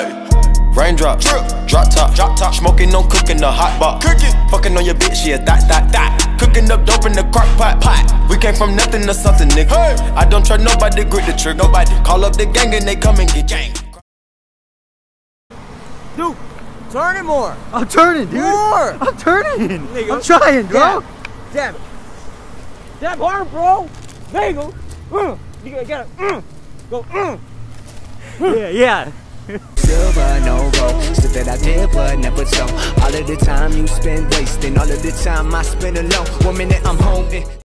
Raindrop, drop top, smoking, no cooking, the hot box. Fucking on your bitch, yeah, that. Cooking up dope in the crock pot. We came from nothing to something, nigga. I don't trust nobody, grip the trick. Nobody call up the gang and they come and get gang. Dude, turn it more. I'm turning, dude. More. I'm turning. I'm trying, bro. Damn it. Damn hard, bro. There you go. You gotta go. Yeah. Silver, no gold. So that I did, but never so. All of the time you spend wasting, all of the time I spend alone. 1 minute I'm home.